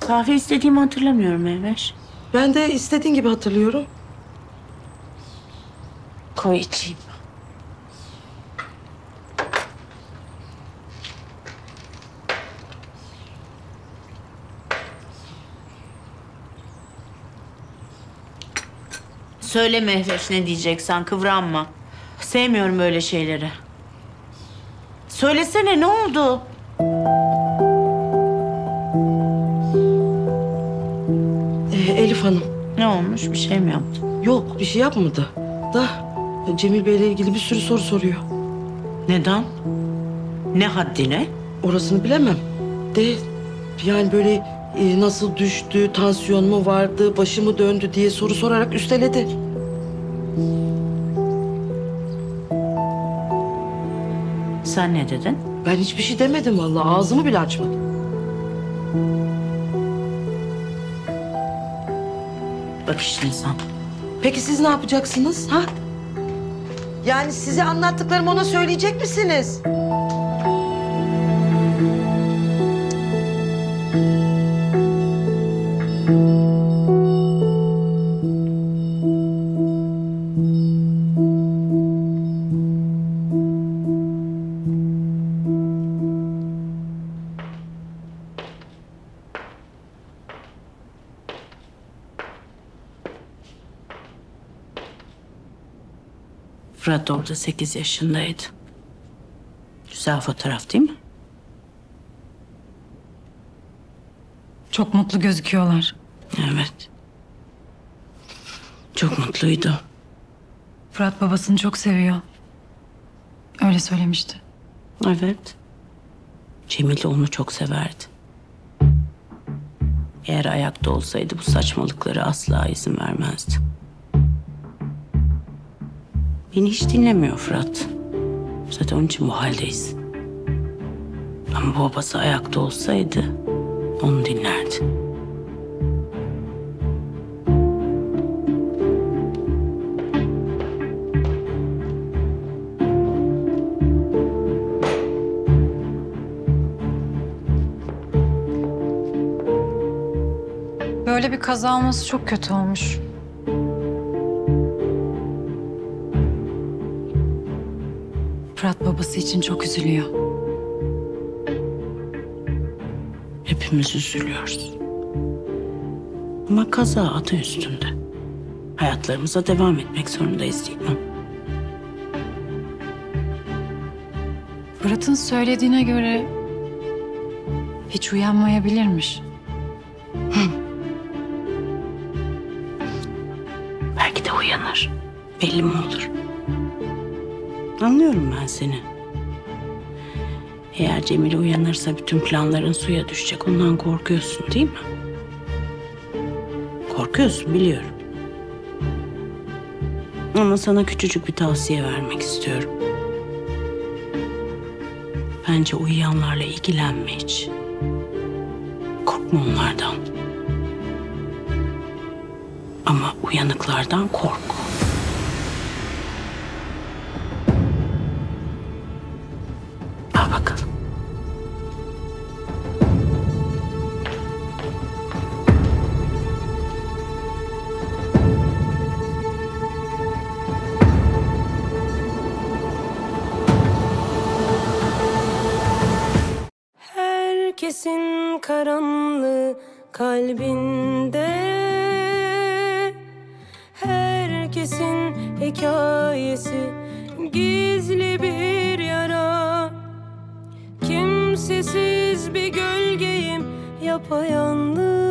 Kahve istediğimi hatırlamıyorum Mehveş. Ben de istediğin gibi hatırlıyorum. Koy içeyim. Söyle Mehveş, ne diyeceksen, kıvranma. Sevmiyorum böyle şeyleri. Söylesene, ne oldu? Elif Hanım. Ne olmuş, bir şey mi yaptı? Yok, bir şey yapmadı. Da Cemil Bey'le ilgili bir sürü soru soruyor. Neden? Ne haddine? Orasını bilemem. De yani böyle nasıl düştü, tansiyon mu vardı, başı mı döndü diye soru sorarak üsteledi. Sen ne dedin? Ben hiçbir şey demedim vallahi, ağzımı bile açmadım. Bak işte sen. Peki siz ne yapacaksınız ha? Yani size anlattıklarımı ona söyleyecek misiniz? Fırat orada 8 yaşındaydı. Güzel fotoğraf değil mi? Çok mutlu gözüküyorlar. Evet. Çok mutluydu. Fırat babasını çok seviyor. Öyle söylemişti. Evet. Cemil de onu çok severdi. Eğer ayakta olsaydı bu saçmalıklara asla izin vermezdi. Beni hiç dinlemiyor Fırat. Zaten onun için bu haldeyiz. Ama babası ayakta olsaydı onu dinlerdi. Böyle bir kaza olması çok kötü olmuş. Fırat babası için çok üzülüyor. Hepimiz üzülüyoruz. Ama kaza adı üstünde. Hayatlarımıza devam etmek zorundayız değil mi? Fırat'ın söylediğine göre hiç uyanmayabilirmiş. Belki de uyanır. Belli mi olur? Anlıyorum ben seni. Eğer Cemile uyanırsa bütün planların suya düşecek. Ondan korkuyorsun değil mi? Korkuyorsun biliyorum. Ama sana küçücük bir tavsiye vermek istiyorum. Bence uyuyanlarla ilgilenme hiç. Korkma onlardan. Ama uyanıklardan kork. Al bakalım. Herkesin karanlığı kalbinde, herkesin hikayesi gizli bir yara. Kimsesiz bir gölgeyim yapayalnız.